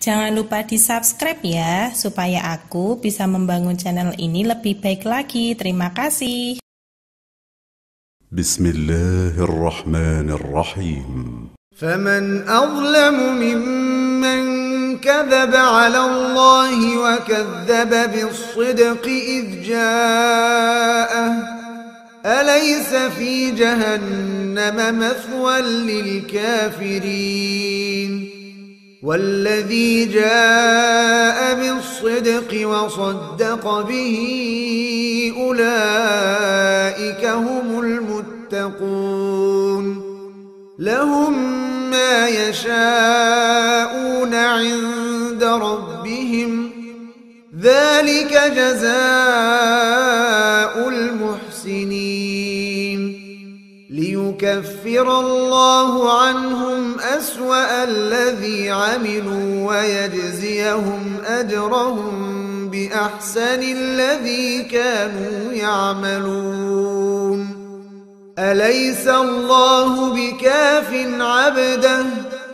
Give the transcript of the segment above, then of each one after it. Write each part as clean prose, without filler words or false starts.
Jangan lupa di-subscribe ya, supaya aku bisa membangun channel ini lebih baik lagi. Terima kasih. Bismillahirrahmanirrahim. فمن أظلم ممن كذب على الله وكذب بالصدق إذ جاءه أليس في جهنم مثوى للكافرين والذي جاء بالصدق وصدق به أولئك هم المتقون لهم ما يشاءون عند ربهم ذلك جزاء المحسنين ليكفر الله عنهم أسوأ الذي عملوا ويجزيهم أجرهم بأحسن الذي كانوا يعملون أليس الله بكاف عبده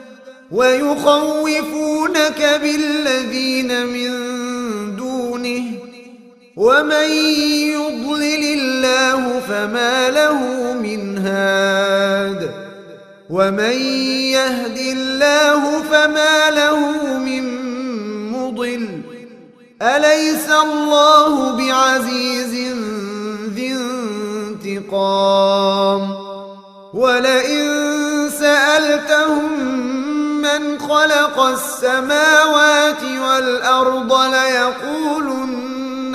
ويخوفونك بالذين من دونه ومن يضلل الله فما له من هاد ومن يهد الله فما له من مضل أليس الله بعزيز ذي انتقام ولئن سألتهم من خلق السماوات والأرض ليقولن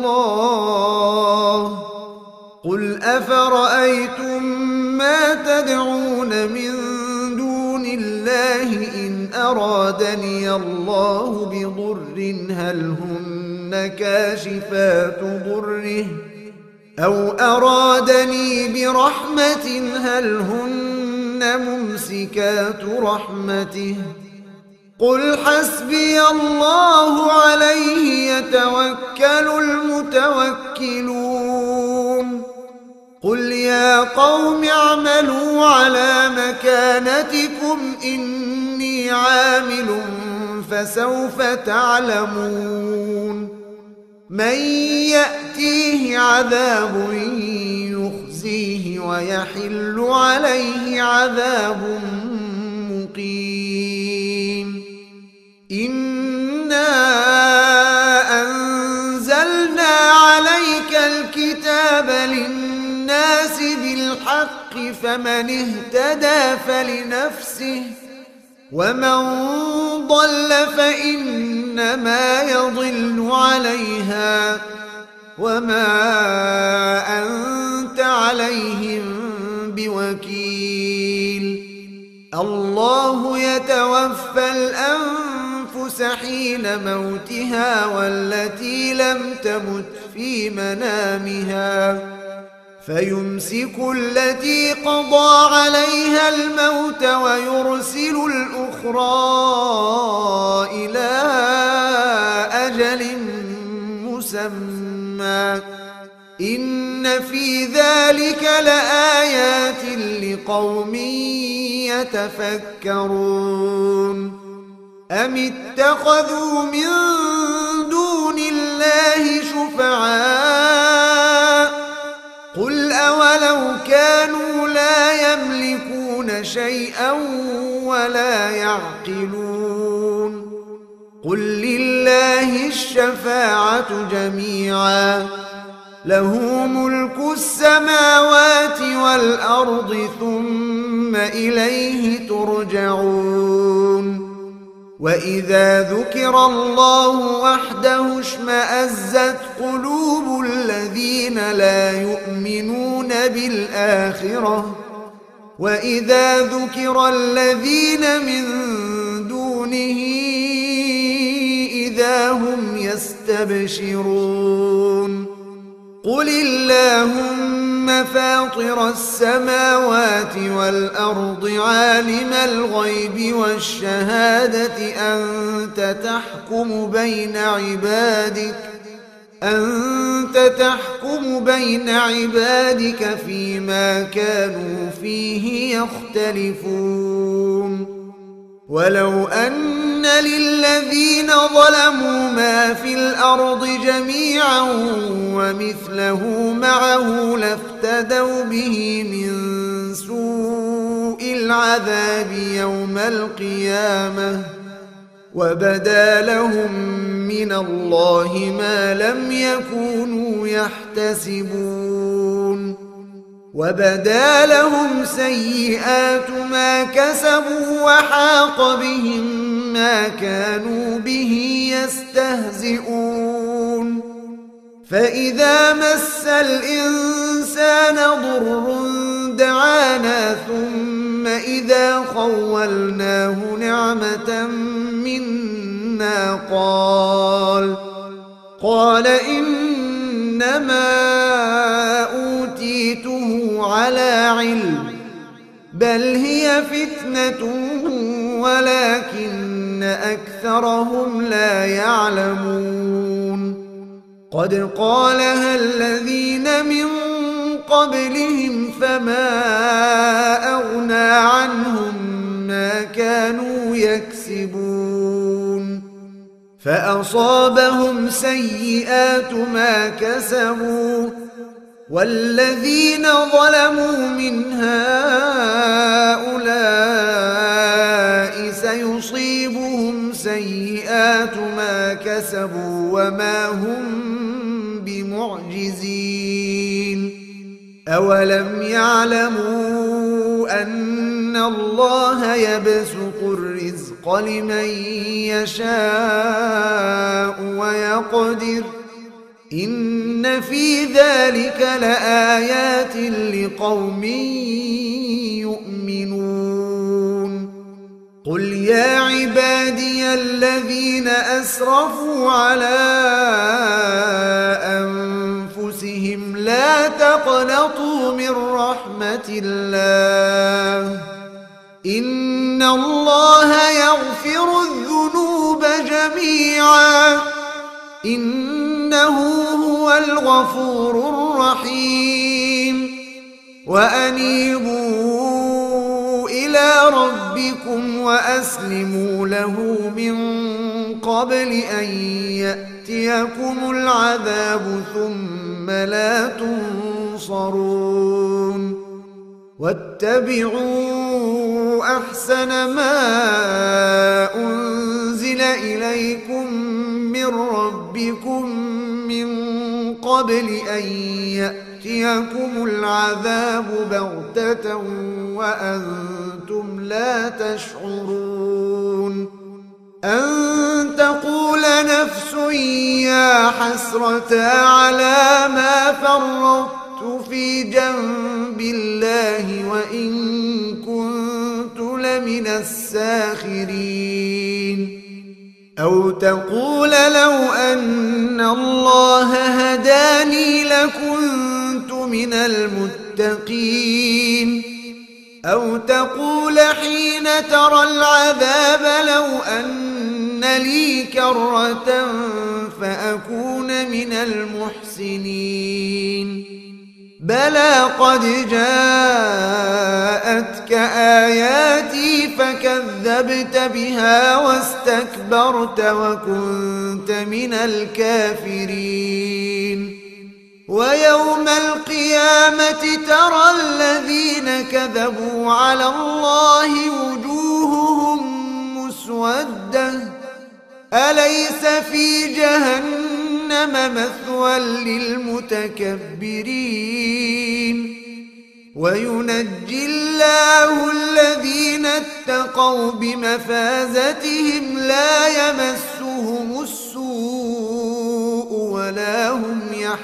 الله قل أفرأيتم ما تدعون من دون الله إن أرادني الله بضر هل هن كاشفات ضره أو أرادني برحمة هل هن ممسكات رحمته قل حسبي الله عليه يتوكل المتوكلون قل يا قوم اعملوا على مكانتكم إني عامل فسوف تعلمون من يأتيه عذاب يخزيه ويحل عليه عذاب مقيم إنا أنزلنا عليك الكتاب للناس بالحق فمن اهتدى فلنفسه ومن ضل فإنما يضل عليها وما أنت عليهم بوكيل الله يتوفى الأنفس حين موتها والتي لم تمت في منامها فيمسك التي قضى عليها الموت ويرسل الأخرى إلى أجل مسمى إن في ذلك لآيات لقوم يتفكرون أم اتخذوا من دون الله شفعاء قل أولو كانوا لا يملكون شيئا ولا يعقلون قل لله الشفاعة جميعا له ملك السماوات والأرض ثم إليه ترجعون وإذا ذكر الله وحده اشمأزت قلوب الذين لا يؤمنون بالآخرة وإذا ذكر الذين من دونه إذا هم يستبشرون قل اللهم فاطر السماوات والأرض عالم الغيب والشهادة أنت تحكم بين عبادك فيما كانوا فيه يختلفون ولو أن للذين ظلموا ما في الأرض جميعا ومثله معه لافتدوا به من سوء العذاب يوم القيامة وبدا لهم من الله ما لم يكونوا يحتسبون وبدا لهم سيئات ما كسبوا وحاق بهم ما كانوا به يستهزئون فإذا مس الإنسان ضر دعانا ثم إذا خولناه نعمة منا قال إنما أوتيته على علم بل هي فتنة ولكن أكثرهم لا يعلمون قد قالها الذين من قبلهم فما أغنى عنهم ما كانوا يكسبون فأصابهم سيئات ما كسبوا والذين ظلموا من هؤلاء سيصيبهم سيئات ما كسبوا وما هم بمعجزين أولم يعلموا أن الله يبسط الرزق لمن يشاء ويقدر إن في ذلك لآيات لقوم يؤمنون قل يا عبادي الذين أسرفوا على أنفسهم لا تقنطوا من رحمة الله إن الله يغفر الذنوب جميعا إنه هو الغفور الرحيم وأنيبوا إلى ربكم وأسلموا له من قبل أن يأتيكم العذاب ثم لا تنصرون واتبعوا أحسن ما أنزل إليكم من ربكم من قبل أن يأتيكم العذاب بغتة وأنتم لا تشعرون أن تقول نفس يا حسرة على ما فرطت في جنب الله وإن كنت لمن الساخرين أو تقول لو أن الله هداني لكنت من المتقين أو تقول حين ترى العذاب لو أن لي كرة فأكون من المحسنين بلى قد جاءتك آياتي فكذبت بها واستكبرت وكنت من الكافرين ويوم القيامة ترى الذين كذبوا على الله وجوههم مسودة أليس في جهنم مثوى للمتكبرين وينجي الله الذين اتقوا بمفازتهم لا يمسهم السوء ولا هم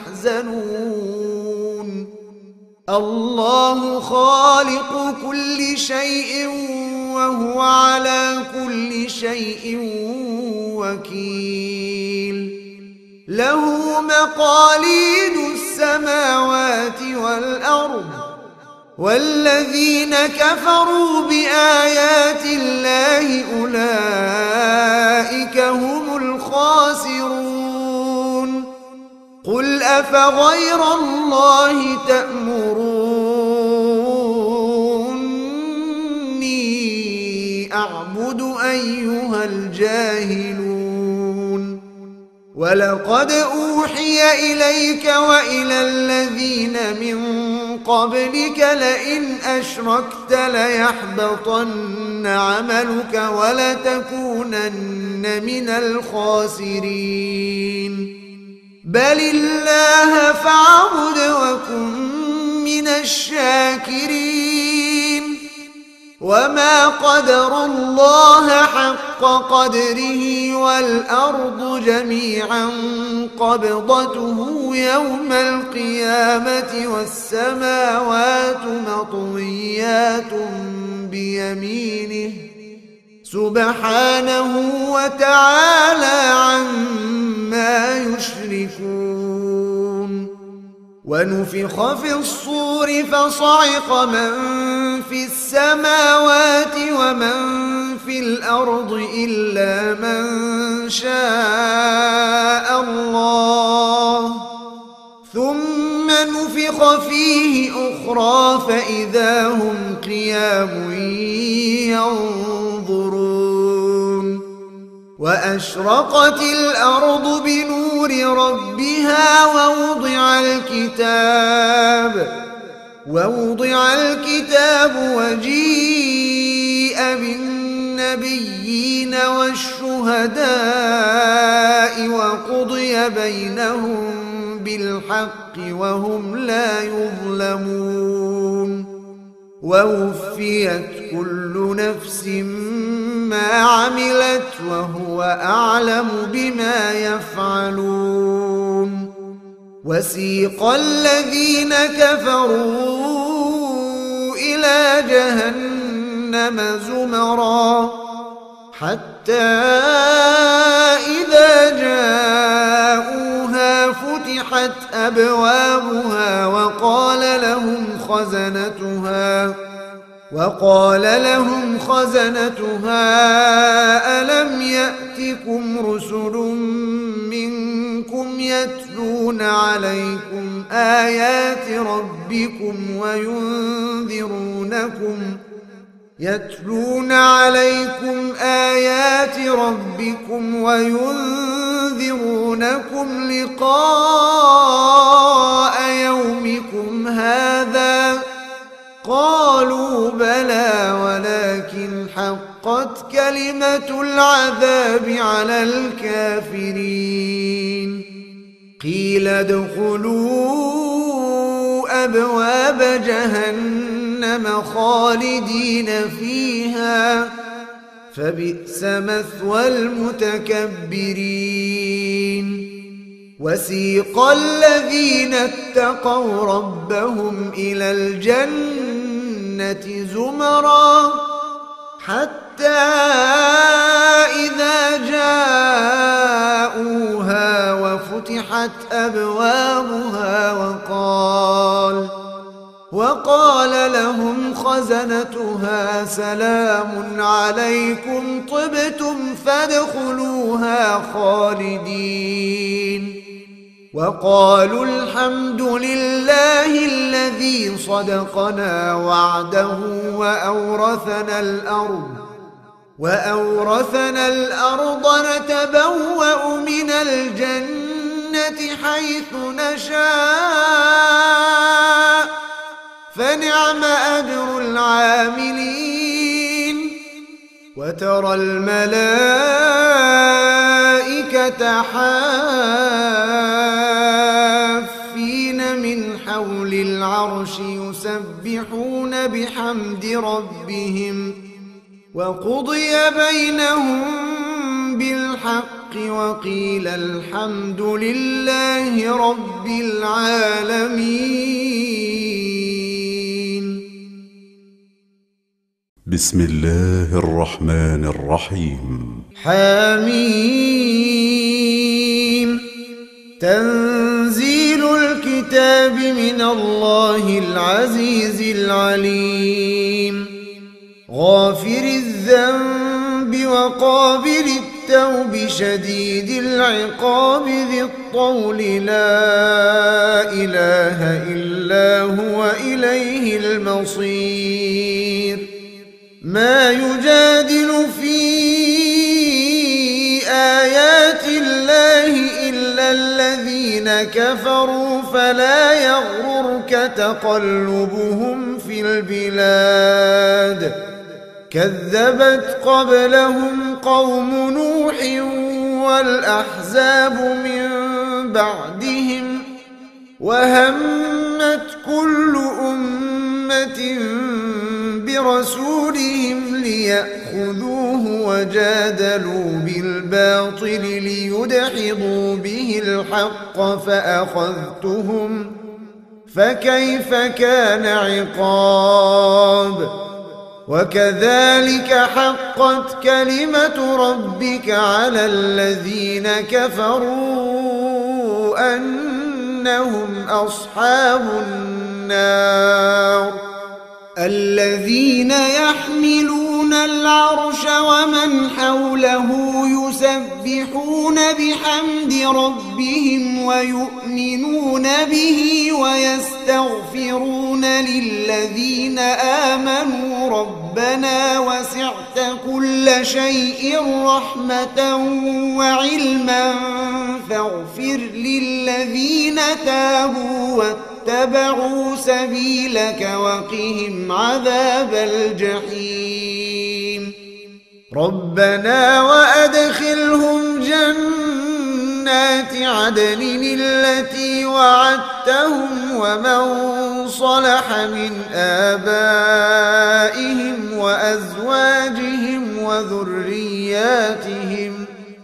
يحزنون الله خالق كل شيء وهو على كل شيء وكيل له مقاليد السماوات والأرض والذين كفروا بآيات الله أولئك هم الخاسرون قل أفغير الله تأمروني أعبد الجاهلون ولقد أوحي إليك وإلى الذين من قبلك لئن أشركت ليحبطن عملك ولتكونن من الخاسرين بل الله فاعبد وكن من الشاكرين وما قدروا الله حق قدره والأرض جميعا قبضته يوم القيامة والسماوات مطويات بيمينه سبحانه وتعالى عما يشركون ونفخ في الصور فصعق من في السماوات ومن في الأرض إلا من شاء الله ثم نفخ فيه أخرى فإذا هم قيام ينظرون وأشرقت الأرض بنور ربها ووضع الكتاب وجيء بالنبيين والشهداء وقضي بينهم بالحق وهم لا يظلمون ووفيت كل نفس ما عملت وهو أعلم بما يفعلون وسيق الذين كفروا إلى جهنم زمرا حتى إذا جاءوها فتحت أبوابها وقال لهم خزنتها ألم يأتكم رسل منكم يتلون عليكم آيات ربكم وينذرونكم لقاء يومكم هذا قالوا بلى ولكن حقت كلمة العذاب على الكافرين قيل ادخلوا أبواب جهنم خالدين فيها فبئس مثوى المتكبرين وسيق الذين اتقوا ربهم إلى الجنة زمرا حتى إذا جاءوها وفتحت أبوابها وقال لهم خزنتها سلام عليكم طبتم فادخلوها خالدين وقالوا الحمد لله الذي صدقنا وعده وأورثنا الأرض نتبوأ من الجنة حيث نشاء فنعم أجر العاملين وترى الملائكة حافين من حول العرش يسبحون بحمد ربهم وقضي بينهم بالحق وقيل الحمد لله رب العالمين. بسم الله الرحمن الرحيم. حميم. تنزيل الكتاب من الله العزيز العليم غافر الذنب وقابل التوب شديد العقاب ذي الطول لا إله إلا هو إليه المصير. ما يجادل في بآيات الله إلا الذين كفروا فلا يغررك تقلبهم في البلاد كذبت قبلهم قوم نوح والأحزاب من بعدهم وهمت كل أمة برسولهم ليأخذوه وجادلوا بالباطل ليدحضوا به الحق فأخذتهم فكيف كان عقاب وكذلك حقت كلمة ربك على الذين كفروا أنهم أصحاب النار الذين يحملون العرش ومن حوله يسبحون بحمد ربهم ويؤمنون به ويستغفرون للذين آمنوا ربنا وسعت كل شيء رحمة وعلما فاغفر للذين تابوا واتبعوا سبيلك وقهم عذاب الجحيم ربنا وأدخلهم جنات عدن التي وعدتهم ومن صلح من آبائهم وأزواجهم وذرياتهم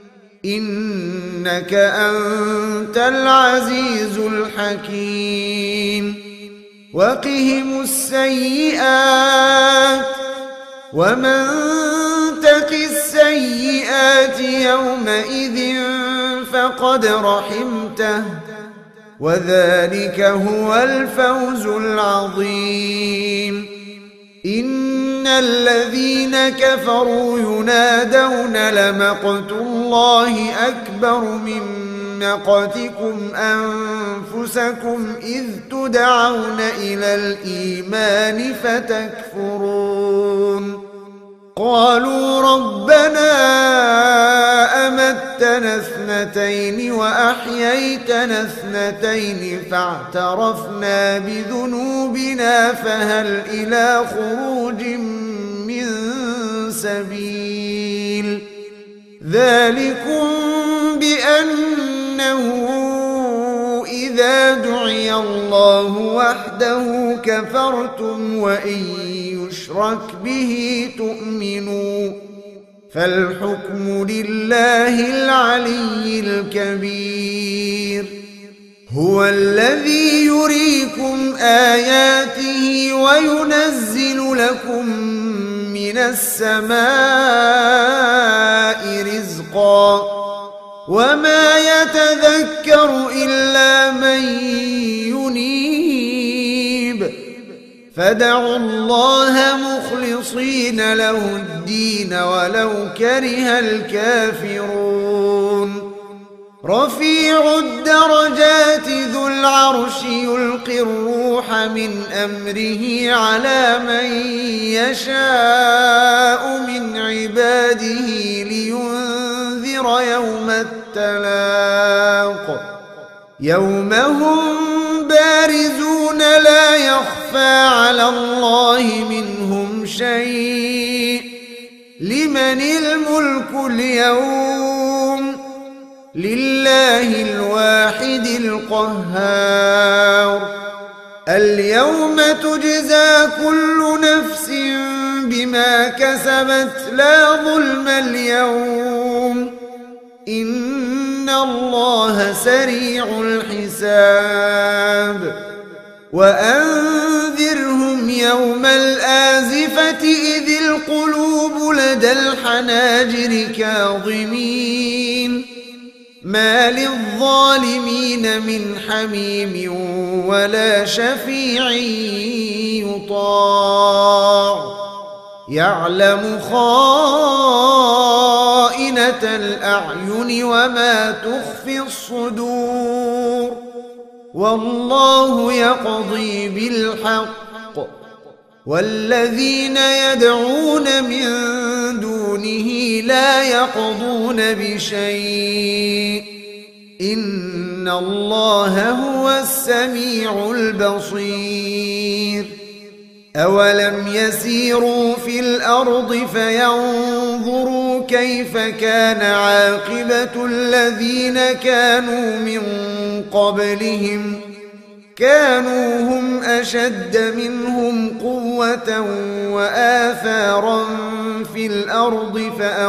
إنك أنت العزيز الحكيم وقهم السيئات ومن تق السيئات يومئذ فقد رحمته وذلك هو الفوز العظيم إن الذين كفروا ينادون لمقت الله أكبر من مقتكم أنفسكم إذ تدعون إلى الإيمان فتكفرون قالوا ربنا أمتنا اثنتين وأحييتنا اثنتين فاعترفنا بذنوبنا فهل إلى خروج من سبيل ذلكم بأنه إذا دعي الله وحده كفرتم وإن يشرك به تؤمنوا فالحكم لله العلي الكبير هو الذي يريكم آياته وينزل لكم من السماء رزقا وما يتذكر إلا من ينيب فادعوا الله مخلصين له الدين ولو كره الكافرون رفيع الدرجات ذو العرش يلقي الروح من أمره على من يشاء من عباده لينذر يوم التلاق يوم هم بارزون لا يخفى على الله منهم شيء لمن الملك اليوم لله الواحد القهار اليوم تجزى كل نفس بما كسبت لا ظلم اليوم إن الله سريع الحساب وأنذرهم يوم الآزفة إذ القلوب لدى الحناجر كاظمين ما للظالمين من حميم ولا شفيع يطاع يعلم خائنة الأعين وما تخفي الصدور والله يقضي بالحق والذين يدعون من دون دونه لا يقضون بشيء إن الله هو السميع البصير أولم يسيروا في الأرض فينظروا كيف كان عاقبة الذين كانوا من قبلهم كانوا هم أشد منهم قوة وآثارا في الأرض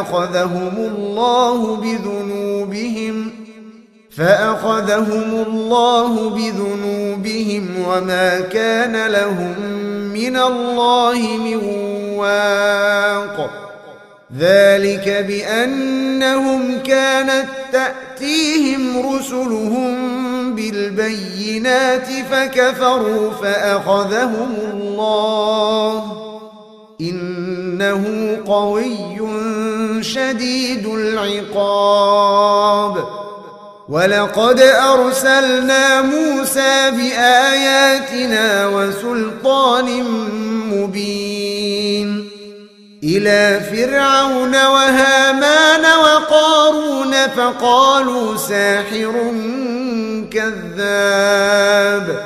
فأخذهم الله بذنوبهم وما كان لهم من الله من واق ذلك بأنهم كانت تأتيهم رسلهم بالبينات فكفروا فأخذهم الله إنه قوي شديد العقاب ولقد أرسلنا موسى بآياتنا وسلطان مبين إلى فرعون وهامان وقارون فقالوا ساحر كذاب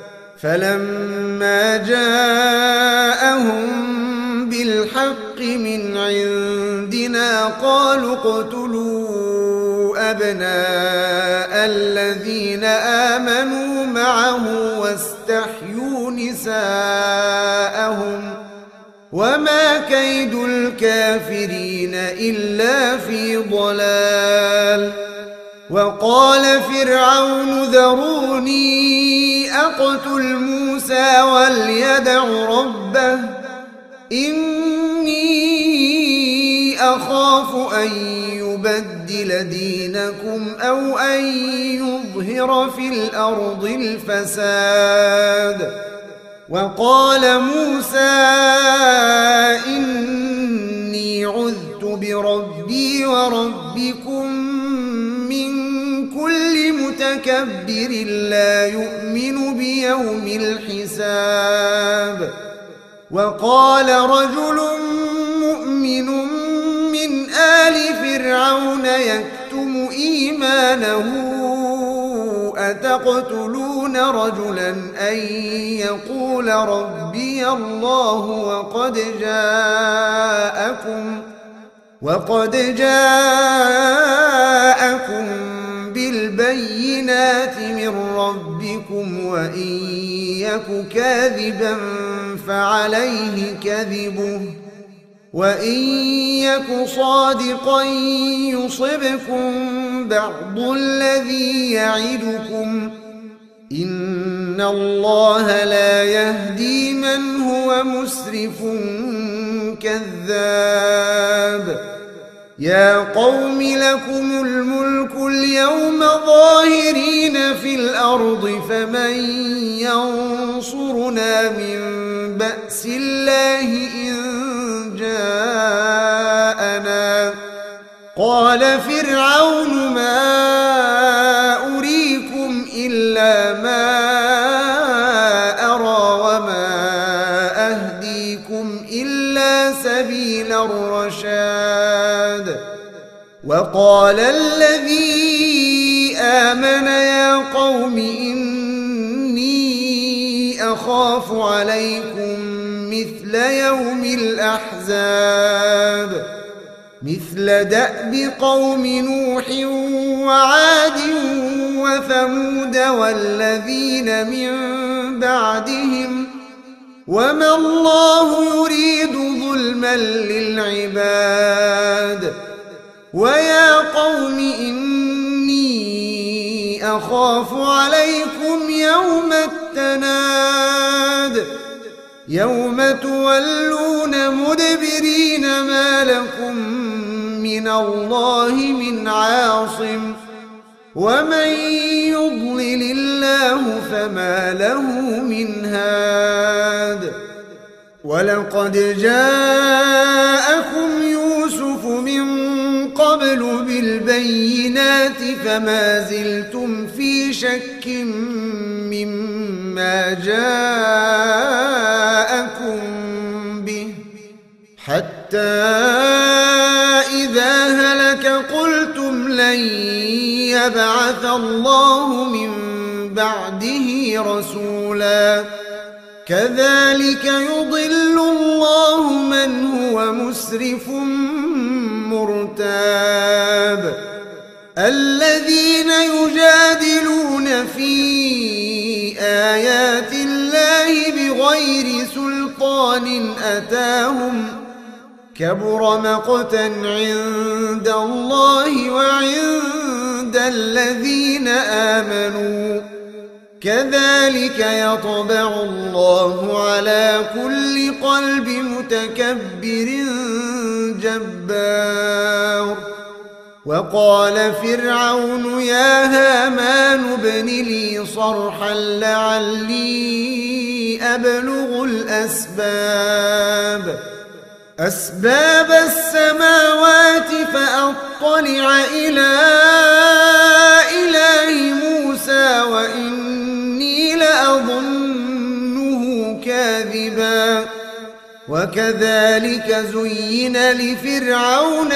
فلما جاءهم بالحق من عندنا قالوا اقتلوا أبناء الذين آمنوا معه واستحيوا نساءهم وما كيد الكافرين إلا في ضلال وقال فرعون ذروني أقتل موسى وليدع ربه إني أخاف أن يبدل دينكم أو أن يظهر في الأرض الفساد وقال موسى إني عذت بربي وربكم من كل متكبر لا يؤمن بيوم الحساب وقال رجل مؤمن من آل فرعون يكتم إيمانه أتقتلون رجلا أن يقول ربي الله وقد جاءكم بالبينات من ربكم وإن يك كاذبا فعليه كذبه وإن يك صادقا يصبكم بعض الذي يعدكم إن الله لا يهدي من هو مسرف كذاب يا قوم لكم الملك اليوم ظاهرين في الأرض فمن ينصرنا من بأس الله إن جاءنا قال فرعون ما أريكم إلا ما أرى وما أهديكم إلا سبيل الرشاد وقال الذي آمن يا قوم إني أخاف عليكم مثل يوم الأحزاب مثل دأب قوم نوح وعاد وثمود والذين من بعدهم وما الله يريد ظلما للعباد ويا قوم إني أخاف عليكم يوم التناد يوم تولون مدبرين ما لكم من الله من عاصم ومن يضلل الله فما له من هاد ولقد جاءكم يوسف من قبل بالبينات فما زلتم في شك مما جاءكم به حتى يبعث الله من بعده رسولا كذلك يضل الله من هو مسرف مرتاب الذين يجادلون في آيات الله بغير سلطان أتاهم كبر مقتا عند الله وعند الذين آمنوا كذلك يطبع الله على كل قلب متكبر جبار وقال فرعون يا هامان ابن لي صرحا لعلي أبلغ أسباب السماوات فأطلع إلى إله موسى وإني لأظنه كاذبا وكذلك زين لفرعون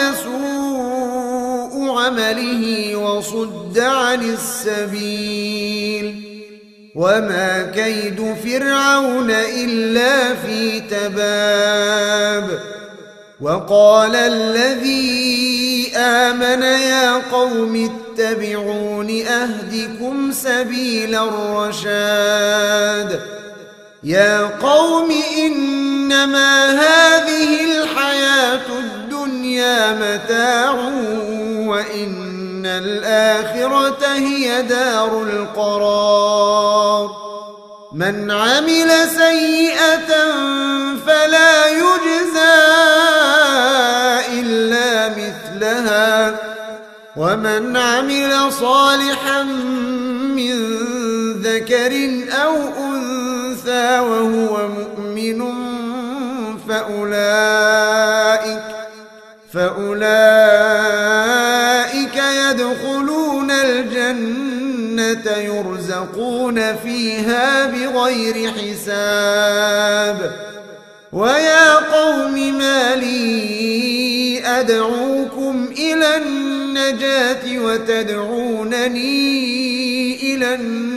سوء عمله وصد عن السبيل وما كيد فرعون إلا في تباب وقال الذي آمن يا قوم اتبعون أهدكم سبيل الرشاد يا قوم إنما هذه الحياة الدنيا متاع وإن الآخرة هي دار القرار من عمل سيئة فلا يجزى إلا مثلها ومن عمل صالحا من ذكر أو أنثى وهو مؤمن فأولئك يدخلون الجنة يرزقون فيها بغير حساب ويا قوم ما لي أدعوكم إلى النجاة وتدعونني إلى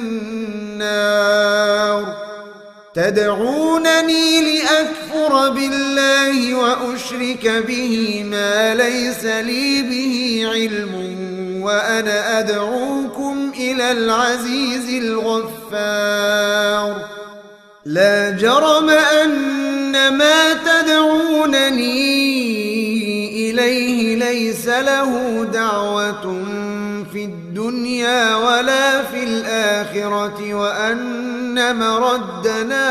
النار تدعونني لأكفر بالله وأشرك به ما ليس لي به علم وأنا أدعوكم إلى العزيز الغفار لا جرم أن ما تدعونني إليه ليس له دعوة في الدنيا ولا في الآخرة وأن مردنا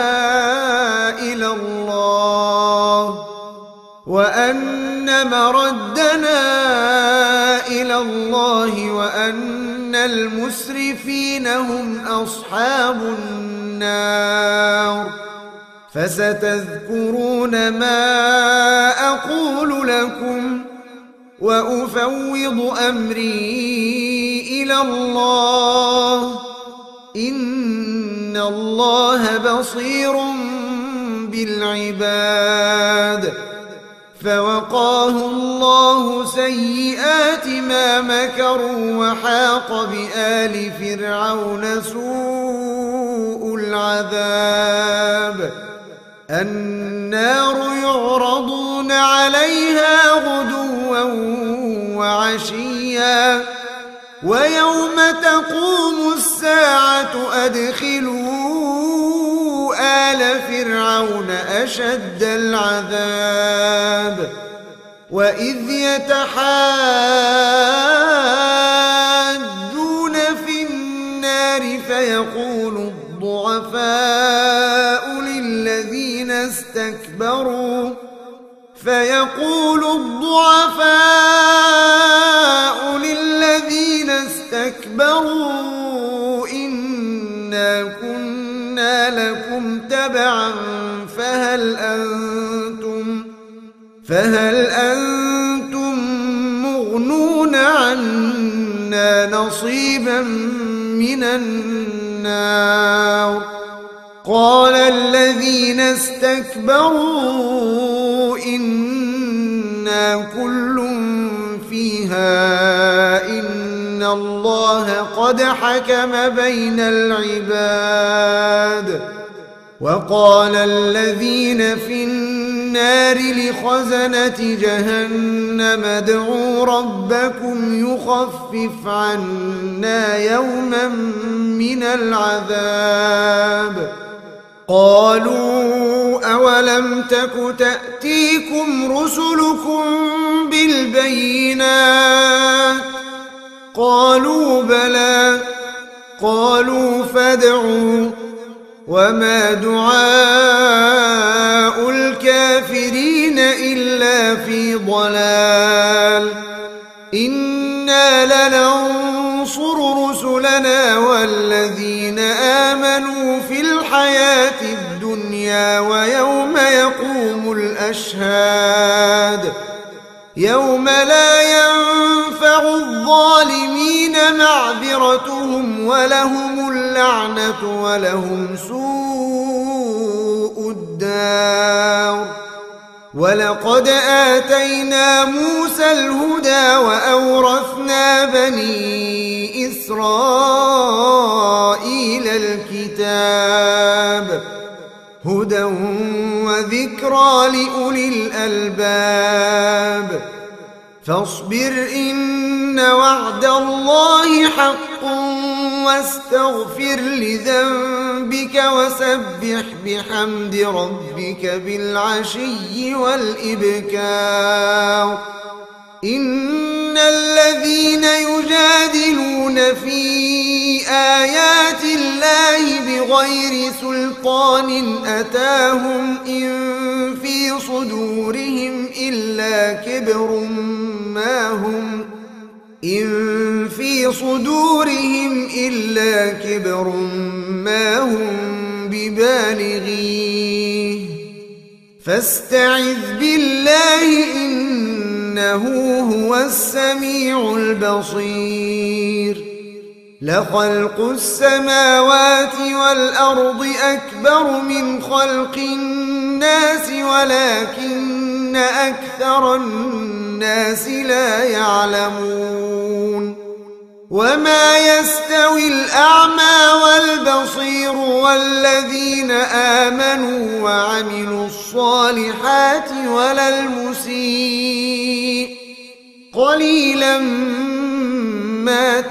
إلى الله وأن المسرفين هم أصحاب النار فستذكرون ما أقول لكم وأفوض أمري إلى الله إن الله بصير بالعباد فوقاه الله سيئات ما مكروا وحاق بآل فرعون سوء العذاب النار يعرضون عليها غدوا وعشيا ويوم تقوم الساعة أدخلوا آل فرعون أشد العذاب وإذ يتحاجون في النار فيقول الضعفاء للذين استكبروا إنا كنا لكم تبعا فهل أنتم مغنون عنا نصيبا من النار قال الذين استكبروا إنا كل فيها إن إن الله قد حكم بين العباد. وقال الذين في النار لخزنة جهنم ادعوا ربكم يخفف عنا يوما من العذاب. قالوا أولم تك تأتيكم رسلكم بالبينات؟ قالوا بلى. قالوا فادعوا. وما دعاء الكافرين إلا في ضلال. إنا لننصر رسلنا والذين آمنوا في الحياة الدنيا ويوم يقوم الأشهاد. يوم لا ينفع الظالمين معذرتهم ولهم اللعنة ولهم سوء الدار. ولقد آتينا موسى الهدى وأورثنا بني إسرائيل الكتاب هدى وذكرى لأولي الألباب. فاصبر إن وعد الله حق واستغفر لذنبك وسبح بحمد ربك بالعشي والإبكار. إن الذين يجادلون في آيات الله بغير سلطان أتاهم إن في صدورهم إلا كبر ما هم ببالغيه. فاستعذ بالله إنه هو السميع البصير. لخلق السماوات والأرض أكبر من خلق الناس ولكن أكثر الناس لا يعلمون. وما يستوي الأعمى والبصير والذين آمنوا وعملوا الصالحات ولا المسيء قليلا ما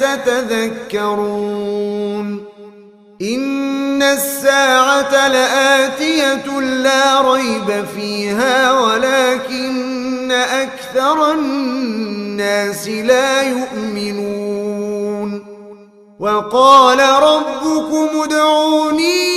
تتذكرون. إن الساعة لآتية لا ريب فيها ولكن أكثر الناس لا يؤمنون. وقال ربكم ادعوني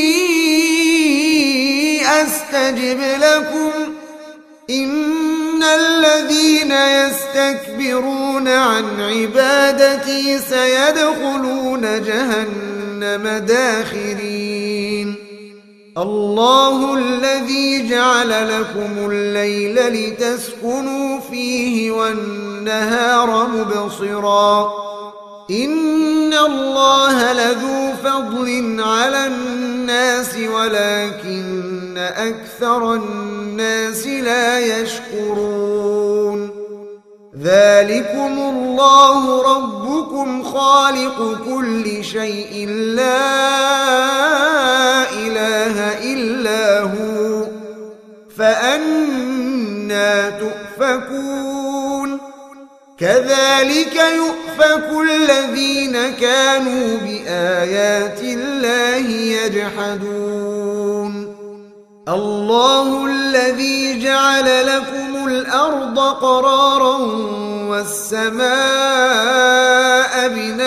أستجب لكم إن الذين يستكبرون عن عبادتي سيدخلون جهنم داخرين. الله الذي جعل لكم الليل لتسكنوا فيه والنهار مبصرا إن الله لذو فضل على الناس ولكن أكثر الناس لا يشكرون. ذلكم الله ربكم خالق كل شيء لا إله إلا هو فأنى تؤفكون. كذلك يؤفك الذين كانوا بآيات الله يجحدون. الله الذي جعل لكم الأرض قرارا والسماء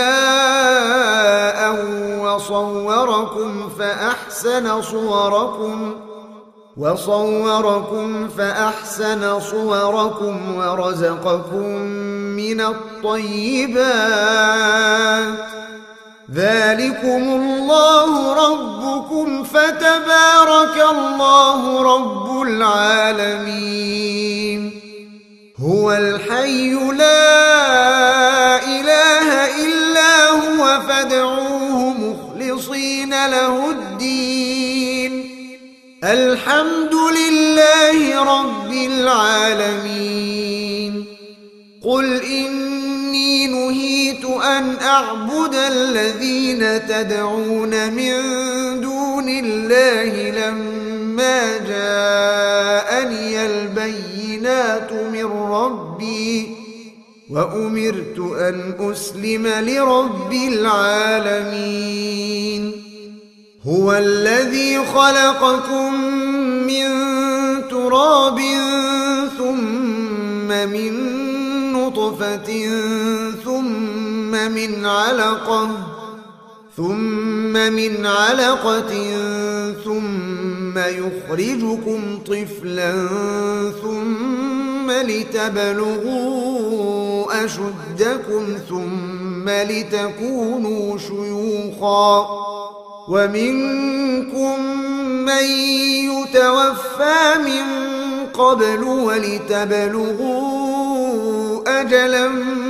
بناء وصوركم فأحسن صوركم ورزقكم من الطيبات. ذلكم الله ربكم فتبارك الله رب العالمين. هو الحي لا إله إلا هو فادعوه مخلصين له الدين. الحمد لله رب العالمين. قل إني نهيت أن أعبد الذين تدعون من دون الله لما جاءني البينات من ربي وأمرت أن أسلم لرب العالمين هو الذي خلقكم من تراب ثم من نطفة ثم من علقة ثم يخرجكم طفلا ثم لتبلغوا أشدكم ثم لتكونوا شيوخا ومنكم من يتوفى من قبل ولتبلغوا أجلا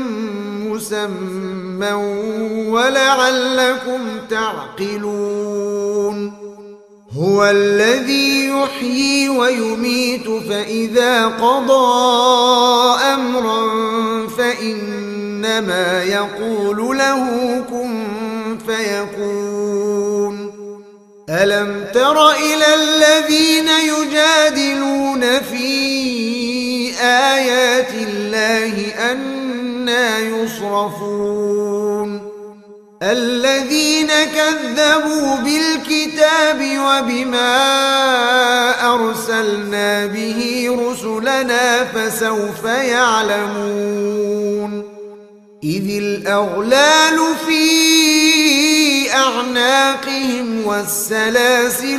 مسمى ولعلكم تعقلون هو الذي يحيي ويميت فإذا قضى أمرا فإنما يقول له كن فيكون ألم تر إلى الذين يجادلون في آيات الله أنى يصرفون الذين كذبوا بالكتاب وبما أرسلنا به رسلنا فسوف يعلمون إذ الأغلال في أعناقهم والسلاسل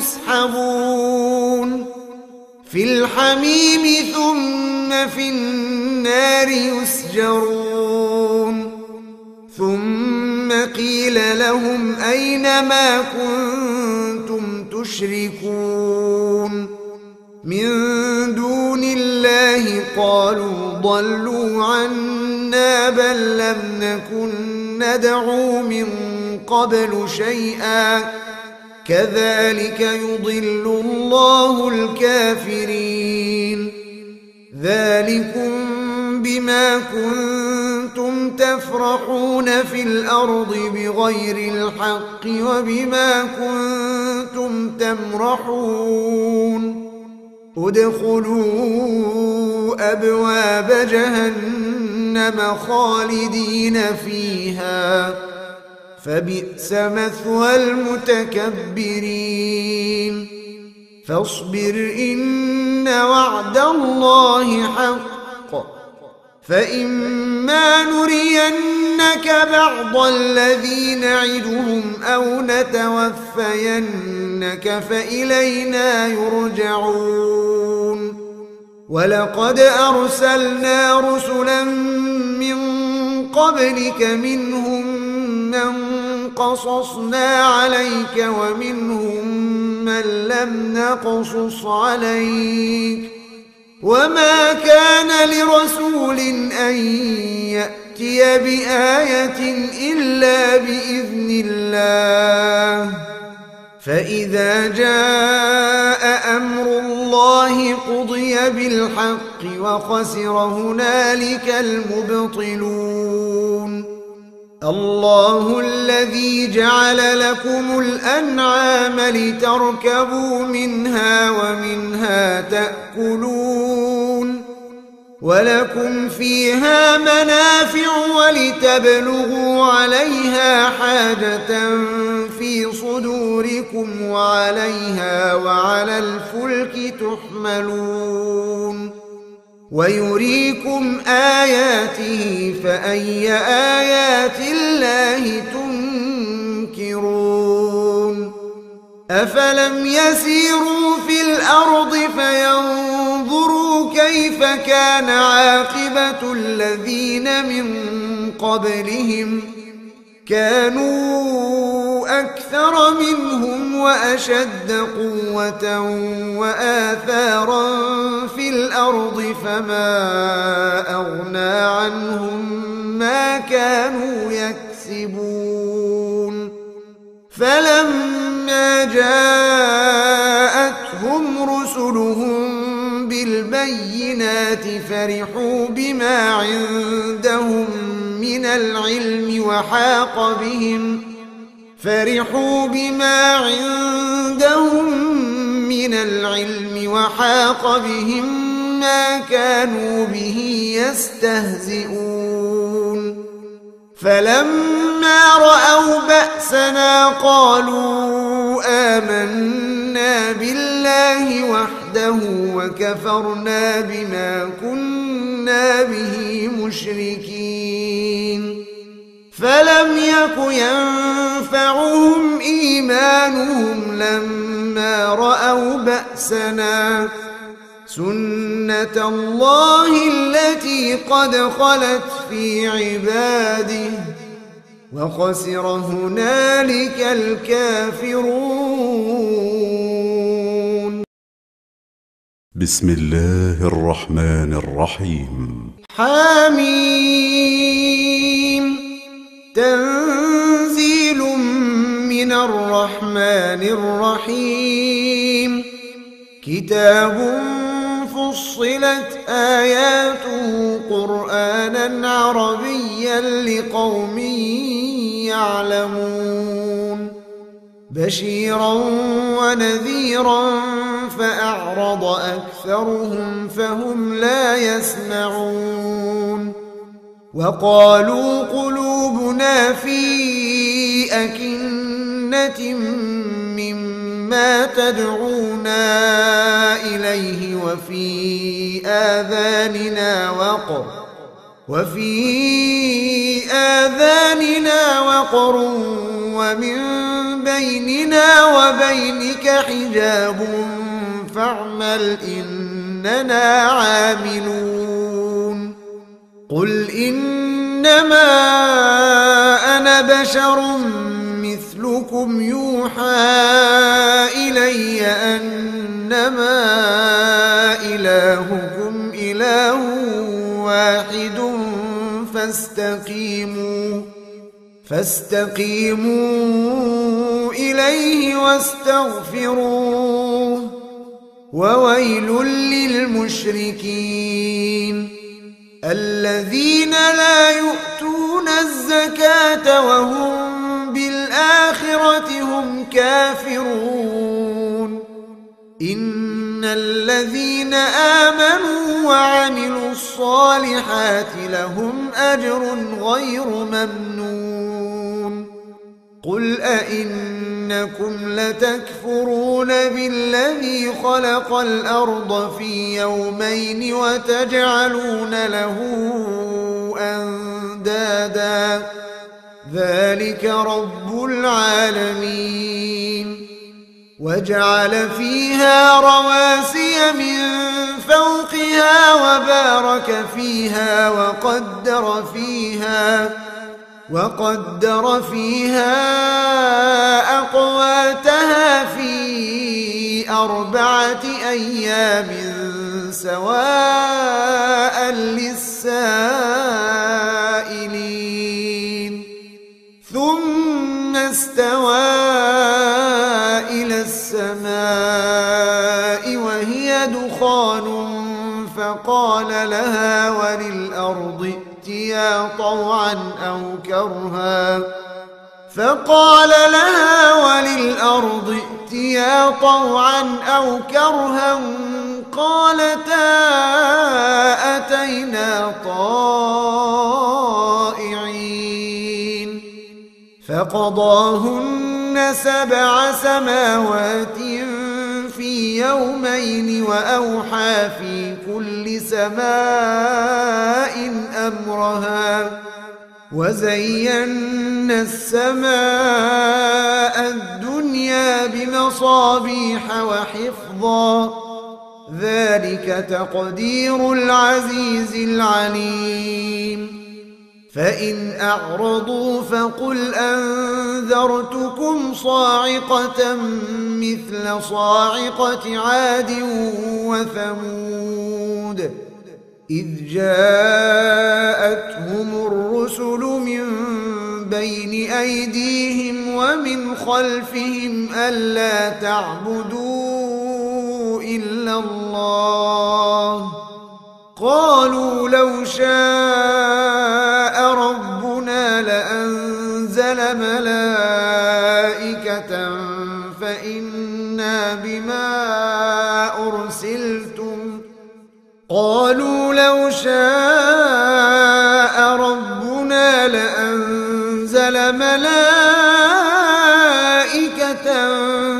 يسحبون في الحميم ثم في النار يسجرون ثم قيل لهم أين ما كنتم تشركون من دون الله قالوا ضلوا عنا بل لم نكن ندعو من قبل شيئا كذلك يضل الله الكافرين ذلكم بما كنتم تفرحون في الأرض بغير الحق وبما كنتم تمرحون ادخلوا أبواب جهنم خالدين فيها فبئس مثوى المتكبرين فاصبر إن وعد الله حق فإما نرينك بعض الذي نعدهم أو نتوفينك فإلينا يرجعون ولقد أرسلنا رسلا من قبلك منهم من قصصنا عليك ومنهم من لم نقصص عليك وما كان لرسول أن يأتي بآية إلا بإذن الله فإذا جاء أمر الله قضي بالحق وخسر هنالك المبطلون الله الذي جعل لكم الأنعام لتركبوا منها ومنها تأكلون ولكم فيها منافع ولتبلغوا عليها حاجة في صدوركم وعليها وعلى الفلك تحملون ويريكم آياته فأي آيات الله تنكرون أفلم يسيروا في الأرض فينظروا كيف كان عاقبة الذين من قبلهم كانوا أكثر منهم وأشد قوة وآثارا في الأرض فما أغنى عنهم ما كانوا يكسبون فلما جاءتهم رسلهم بالبينات فرحوا بما عندهم من العلم فرحوا بما عندهم من العلم وحاق بهم ما كانوا به يستهزئون فلما رأوا بأسنا قالوا آمنا بالله وحده وكفرنا بما كنا به مشركين فلم يك ينفعهم إيمانهم لما رأوا بأسنا سنة الله التي قد خلت في عباده وخسر هنالك الكافرون. بسم الله الرحمن الرحيم. حميم تنزيل من الرحمن الرحيم كتاب فصلت آياته قرآنا عربيا لقوم يعلمون بشيرا ونذيرا فأعرض أكثرهم فهم لا يسمعون وقالوا قلوبنا في أكنة مما تدعونا إليه وفي آذاننا وقر ومن بيننا وبينك حجاب فاعمل إننا عاملون قل إنما أنا بشر مثلكم يوحى إلي أنما إلهكم إله واحد فاستقيموا إليه واستغفروه وويل للمشركين الذين لا يؤتون الزكاة وهم بالآخرة هم كافرون إن الذين آمنوا وعملوا الصالحات لهم أجر غير ممنون قل أئنكم لتكفرون بالذي خلق الأرض في يومين وتجعلون له أندادا ذلك رب العالمين وجعل فيها رواسي من فوقها وبارك فيها وقدر فيها أقواتها في 4 أيام سواء للسائلين ثم استوى إلى السماء وهي دخان فقال لها وللأرض ائتيا طوعا أو كرها قالتا أتينا طائعين فقضاهن 7 سماوات في يومين وأوحى في كل سماء أمرها وزينا السماء الدنيا بمصابيح وحفظا ذلك تقدير العزيز العليم فإن أعرضوا فقل أنذرتكم صاعقة مثل صاعقة عاد وثمود إذ جاءتهم الرسل من بين أيديهم ومن خلفهم ألا تعبدوا إلا الله قالوا لو شاء ربنا لأنزل ملائكة فإنا بما أرسلتم قالوا لو شاء ربنا لأنزل ملائكة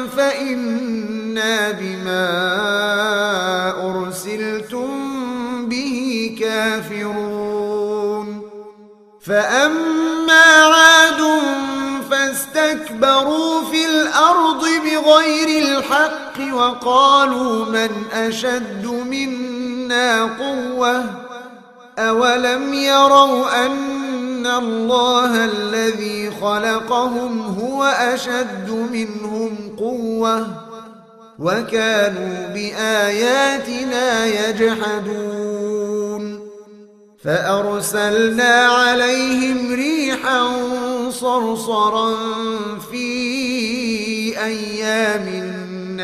فإنا بما أرسلتم به كافرون فأما عاد فاستكبروا في الأرض بغير الحق وقالوا من أشد منا قوة أولم يروا أن الله الذي خلقهم هو أشد منهم قوة وكانوا بآياتنا يجحدون فأرسلنا عليهم ريحا صرصرا في أيام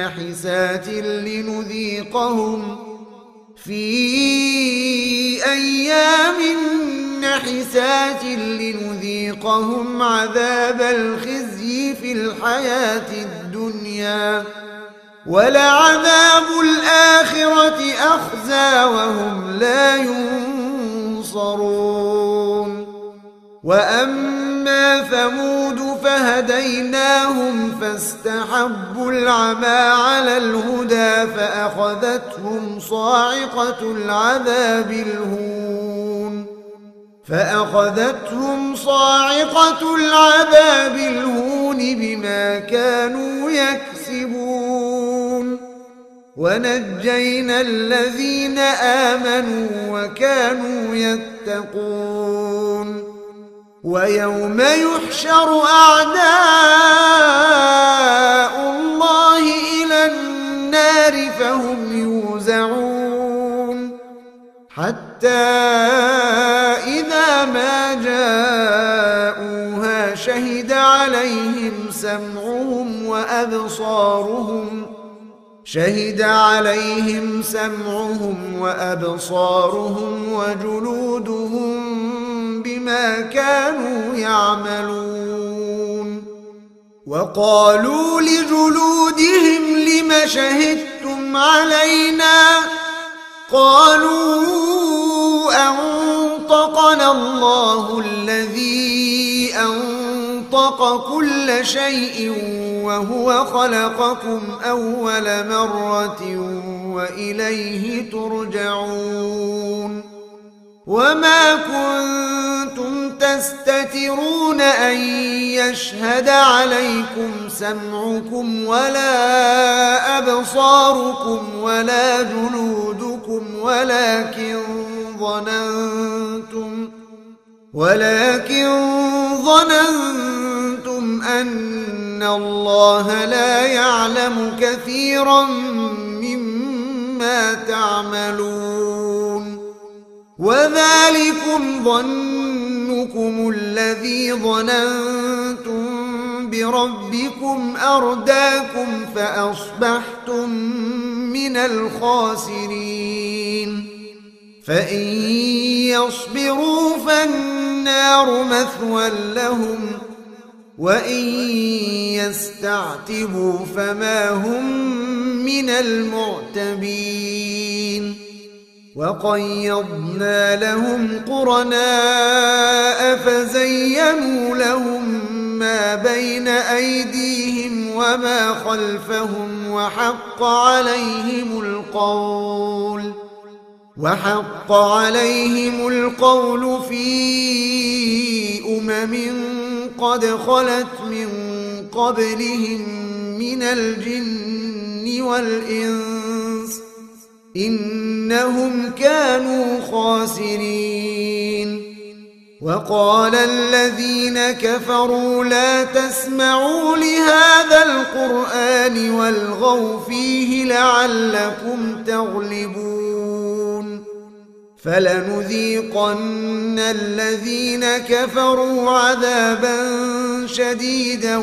نحسات لنذيقهم عذاب الخزي في الحياة الدنيا ولعذاب الآخرة أخزى وهم لا ينصرون وأما ثمود فهديناهم فاستحبوا العمى على الهدى فأخذتهم صاعقة العذاب الهون بما كانوا يكسبون ونجينا الذين آمنوا وكانوا يتقون ويوم يحشر أعداء الله إلى النار فهم يوزعون حتى إذا ما جاءوها شهد عليهم سمعهم وأبصارهم وجلودهم بما كانوا يعملون وقالوا لجلودهم لم شهدتم علينا قالوا أنطقنا الله الذي أنطق كل شيء وهو خلقكم أول مرة وإليه ترجعون وما كنتم تستترون أن يشهد عليكم سمعكم ولا أبصاركم ولا جلودكم ولكن ظننتم أن الله لا يعلم كثيرا مما تعملون وذلكم ظنكم الذي ظننتم بربكم أرداكم فأصبحتم من الخاسرين فإن يصبروا فالنار مثوى لهم وإن يستعتبوا فما هم من المعتبين وقيضنا لهم قرناء فزينوا لهم ما بين أيديهم وما خلفهم وحق عليهم القول في قد خلت من قبلهم من الجن والإنس إنهم كانوا خاسرين وقال الذين كفروا لا تسمعوا لهذا القرآن والغوا فيه لعلكم تغلبون فلنذيقن الذين كفروا عذابا شديدا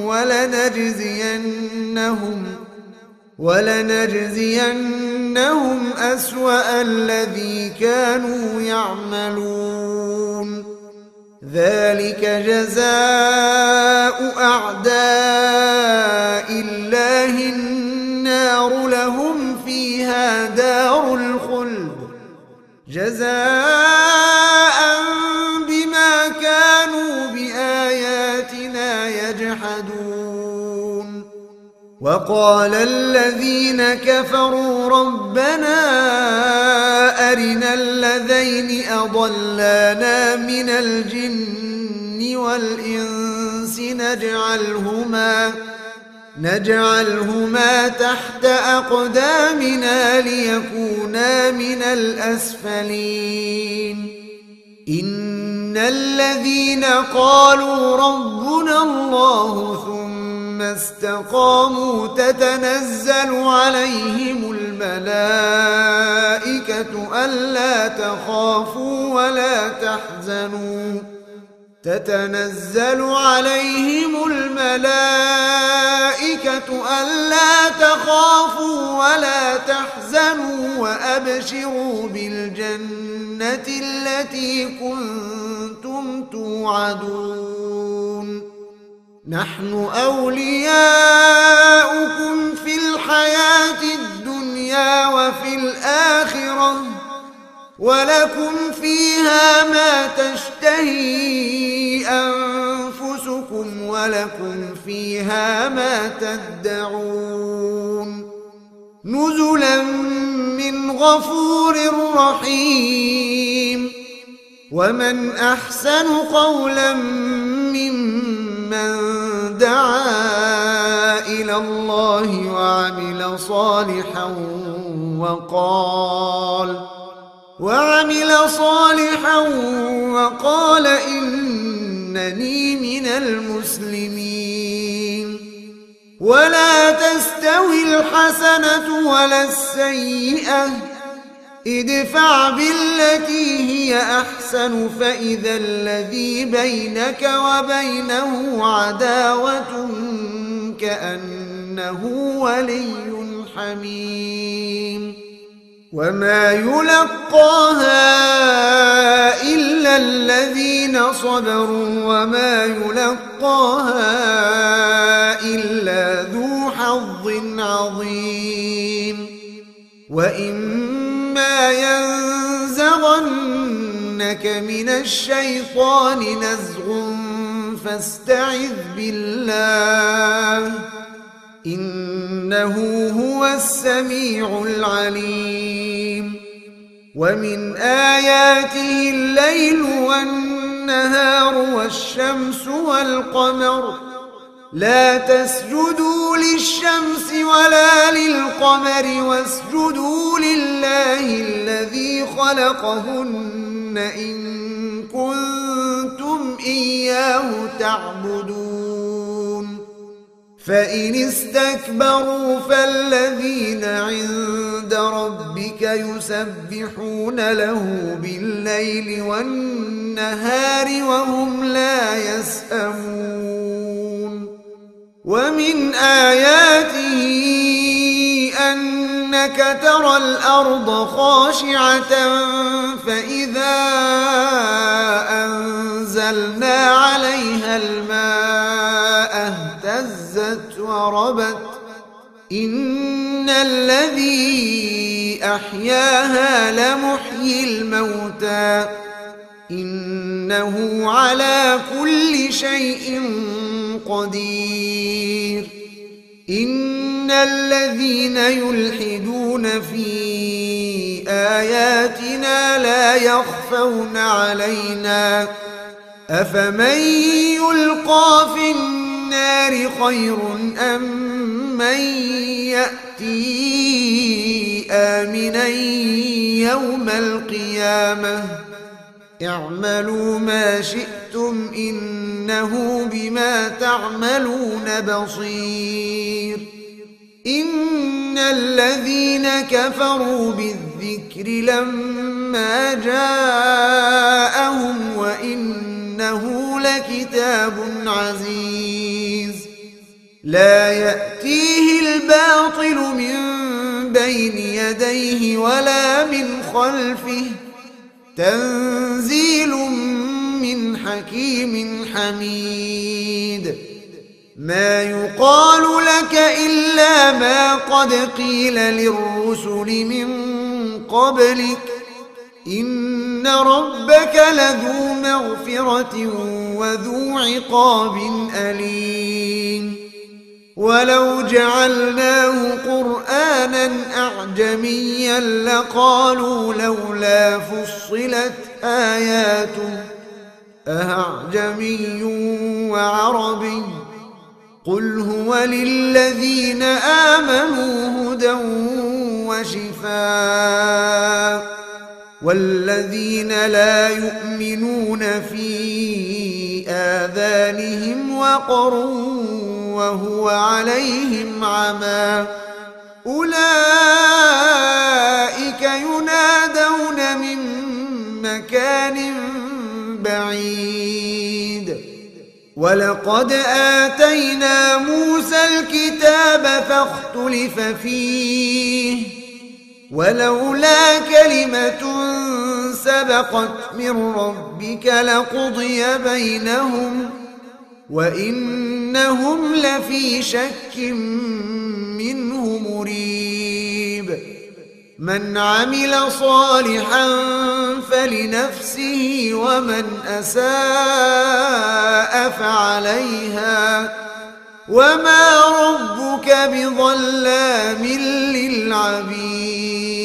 ولنجزينهم أسوأ الذي كانوا يعملون ذلك جزاء أعداء الله النار لهم فيها دار الخلد جزاء بما كانوا بآياتنا يجحدون وقال الذين كفروا ربنا أرنا الذين أضلانا من الجن والإنس نجعلهما تحت أقدامنا ليكونا من الأسفلين إن الذين قالوا ربنا الله ثم استقاموا تتنزل عليهم الملائكة ألا تخافوا ولا تحزنوا وأبشروا بالجنة التي كنتم توعدون نحن أولياؤكم في الحياة الدنيا وفي الآخرة ولكم فيها ما تشتهي أنفسكم ولكم فيها ما تدعون نزلا من غفور رحيم ومن أحسن قولا ممن دعا إلى الله وعمل صالحا وقال إنني من المسلمين ولا تستوي الحسنة ولا السيئة ادفع بالتي هي أحسن فإذا الذي بينك وبينه عداوة كأنه ولي حميم وما يلقاها إلا الذين صبروا وما يلقاها إلا ذو حظ عظيم وإما ينزغنك من الشيطان نزغ فاستعذ بالله إنه هو السميع العليم ومن آياته الليل والنهار والشمس والقمر لا تسجدوا للشمس ولا للقمر واسجدوا لله الذي خلقهن إن كنتم إياه تعبدون فإن استكبروا فالذين عند ربك يسبحون له بالليل والنهار وهم لا يسأمون ومن آياته أنك ترى الأرض خاشعة فإذا أنزلنا عليها الماء اهتزت وربت إن الذي أحياها لمحيي الموتى إنه على كل شيء قدير إن الذين يلحدون في آياتنا لا يخفون علينا أفمن يلقى في النار خير أم من يأتي آمنا يوم القيامة اعملوا ما شئتم إنه بما تعملون بصير إن الذين كفروا بالذكر لما جاءهم وإنه لكتاب عزيز لا يأتيه الباطل من بين يديه ولا من خلفه تنزيل من حكيم حميد ما يقال لك إلا ما قد قيل للرسل من قبلك إن ربك لذو مغفرة وذو عقاب أليم ولو جعلناه قرآنا أعجميا لقالوا لولا فصلت آياته أأعجمي وعربي قل هو للذين آمنوا هدى وشفاء والذين لا يؤمنون في آذانهم وقر وهو عليهم عمى أولئك ينادون من مكان بعيد ولقد آتينا موسى الكتاب فاختلف فيه ولولا كلمة سبقت من ربك لقضي بينهم وإنهم لفي شك منه مريب من عمل صالحا فلنفسه ومن أساء فعليها وما ربك بظلام للعبيد